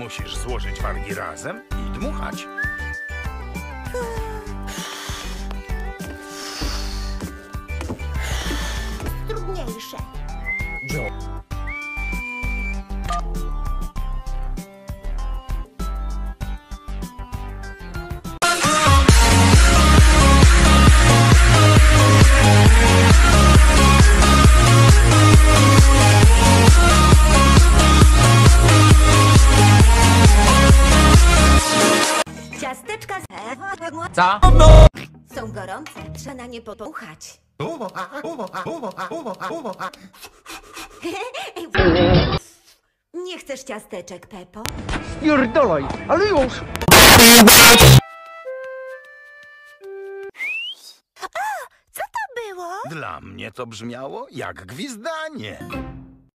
Musisz złożyć wargi razem i dmuchać. Trudniejsze. Ciasteczka Co? są gorące. Trzeba na nie podmuchać. Nie chcesz ciasteczek, Pepo? Pierdolaj, ale już! Co to było? Dla mnie to brzmiało jak gwizdanie.